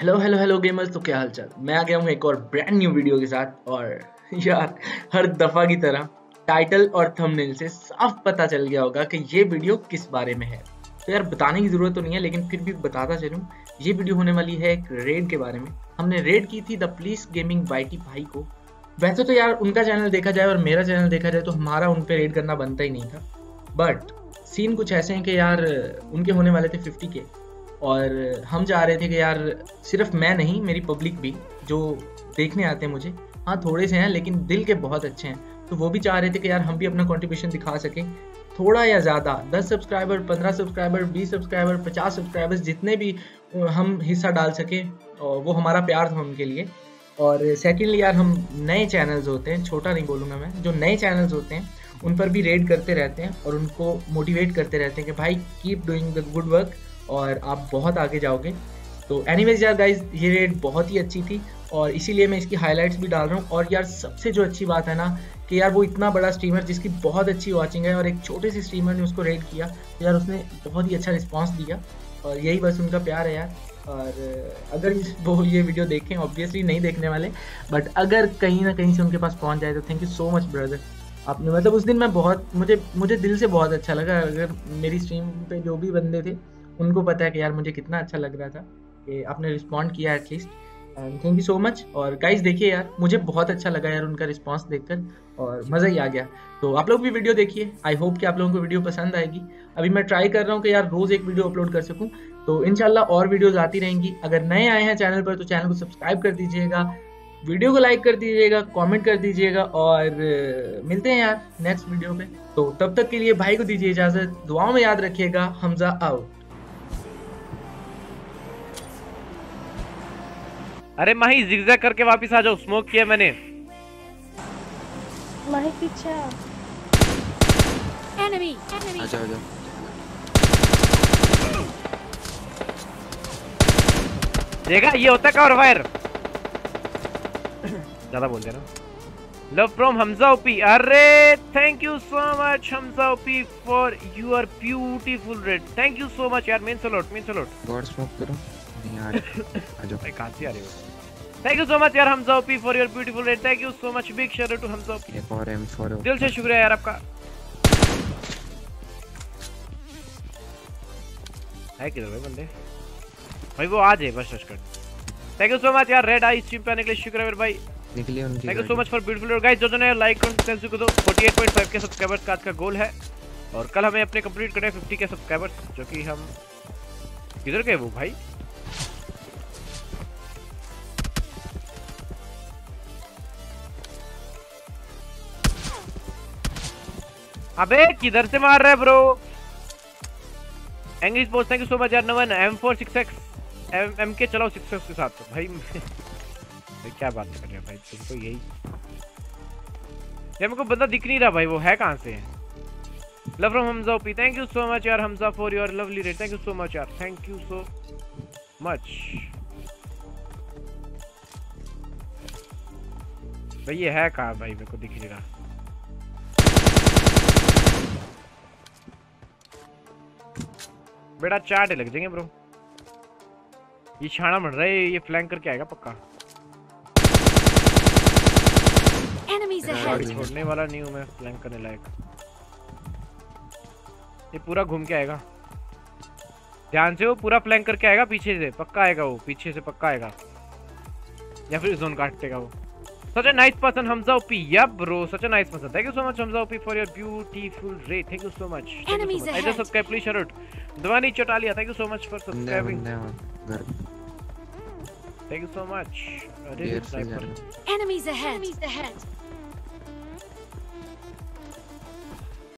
Hello hello hello gamers, तो क्या हालचाल। मैं आ गया हूँ एक और ब्रांड न्यू वीडियो के साथ। और यार, हर दफ़ा की तरह टाइटल और थंबनेल से साफ पता चल गया होगा कि ये वीडियो किस बारे में है। तो यार बताने की ज़रूरत तो नहीं है, लेकिन फिर भी बताता चलूँ। ये वीडियो होने वाली है एक रेड के बारे में। हमने रेड की थी द पुलिस गेमिंग वाईटी भाई को। वैसे तो यार उनका चैनल देखा जाए और मेरा चैनल देखा जाए तो हमारा उन पर रेड करना बनता ही नहीं था। बट सीन कुछ ऐसे हैं कि यार उनके होने वाले थे 50 के, और हम चाह रहे थे कि यार सिर्फ मैं नहीं, मेरी पब्लिक भी जो देखने आते हैं मुझे, हाँ थोड़े से हैं लेकिन दिल के बहुत अच्छे हैं, तो वो भी चाह रहे थे कि यार हम भी अपना कंट्रीब्यूशन दिखा सकें, थोड़ा या ज़्यादा। 10 सब्सक्राइबर, 15 सब्सक्राइबर, 20 सब्सक्राइबर, 50 सब्सक्राइबर्स, जितने भी हम हिस्सा डाल सकें, और वो हमारा प्यार था उनके लिए। और सेकेंडली यार, हम नए चैनल्स होते हैं, छोटा नहीं बोलूँगा मैं, जो नए चैनल्स होते हैं उन पर भी रेड करते रहते हैं और उनको मोटिवेट करते रहते हैं कि भाई keep doing the good work और आप बहुत आगे जाओगे। तो एनीवेज यार गाइज, ये रेड बहुत ही अच्छी थी और इसीलिए मैं इसकी हाइलाइट्स भी डाल रहा हूँ। और यार सबसे जो अच्छी बात है ना, कि यार वो इतना बड़ा स्ट्रीमर जिसकी बहुत अच्छी वॉचिंग है और एक छोटे से स्ट्रीमर ने उसको रेड किया, तो यार उसने बहुत ही अच्छा रिस्पॉन्स दिया और यही बस उनका प्यार है यार। और अगर वो ये वीडियो देखें, ऑब्वियसली नहीं देखने वाले, बट अगर कहीं ना कहीं से उनके पास पहुंच जाए तो thank you so much brother. आपने मतलब उस दिन मैं बहुत, मुझे दिल से बहुत अच्छा लगा। अगर मेरी स्ट्रीम पे जो भी बंदे थे उनको पता है कि यार मुझे कितना अच्छा लग रहा था कि आपने रिस्पॉन्ड किया at least, and thank you so much. और गाइस देखिए यार, मुझे बहुत अच्छा लगा यार उनका रिस्पॉन्स देखकर और मज़ा ही आ गया। तो आप लोग भी वीडियो देखिए, आई होप कि आप लोगों को वीडियो पसंद आएगी। अभी मैं ट्राई कर रहा हूँ कि यार रोज़ एक वीडियो अपलोड कर सकूँ, तो इंशाल्लाह और वीडियोज़ आती रहेंगी। अगर नए आए हैं चैनल पर तो चैनल को सब्सक्राइब कर दीजिएगा, वीडियो को लाइक कर दीजिएगा, कमेंट कर दीजिएगा, और मिलते हैं यार नेक्स्ट वीडियो पे। तो तब तक के लिए भाई को दीजिए इजाज़त, दुआओं में याद रखिएगा। हमजा आउट। अरे माही जिगजैग करके वापस आ जाओ, स्मोक किया मैंने। माही पीछे एनिमी आजा आजा। देखा, ये होता है कवर फायर। ज्यादा बोल दिया ना। Love from Hamza OP. अरे thank you so much Hamza OP for your beautiful raid. Thank you so much यार, मेन सलोट। गॉड स्मोक करो, नहीं आ रहा। आजा भाई कहां से आ रहे हो? थैंक यू सो मच यार Hamza OP for your beautiful raid. Thank you so much, big shout out to Hamza OP. एक और M4 दिल से शुक्रिया यार आपका। है किधर भाई बंदे? भाई वो आज है बस कर। थैंक यू सो मच यार रेड आई स्ट्रीम पे आने के लिए, शुक्रिया मेरे भाई। निकलिए उनकी। Thank you so much for beautiful guys. जो ने लाइक और सब्सक्राइब को दो। 48.5 के सब्सक्राइबर्स का आज का गोल है और कल हमें अपने कंप्लीट करने 50 के सब्सक्राइबर्स, जो कि हम किधर गए वो भाई? अबे किधर से मार रहा है bro? Angry sports thank you so much यार। नवन M4 6x MK चलाओ 6x के साथ। तो भाई भाई क्या बात कर रहे हो भाई, तुमको यही यार, मेरे को बंदा दिख नहीं रहा भाई, वो है कहां से? Love from Hamza OP. Thank you so much यार Hamza for your lovely raid. Thank you so much यार, थैंक यू सो मच। भाई ये है कहां भाई, मेरे को दिख नहीं रहा। बेटा 4 डे लग जाएंगे ब्रो। ये छाना मर रहा है, ये फ्लैंक करके आएगा पक्का। छोड़ने वाला नहीं हूँ मैं, फ्लैंक करने लायक। ये पूरा घूम के आएगा, ध्यान से, वो पूरा फ्लैंक करके आएगा पीछे से, पक्का आएगा वो, पीछे से पक्का आएगा, या फिर जोन काट देगा वो। Such a nice person Hamza OP. Yeah bro, such a nice person. Thank you so much Hamza OP for your beautiful raid. Thank you so much. Enemies ahead. I just subscribe, please shout out. Dwani Chotalia, thank you so much for subscribing. Thank you so much. Enemies ahead.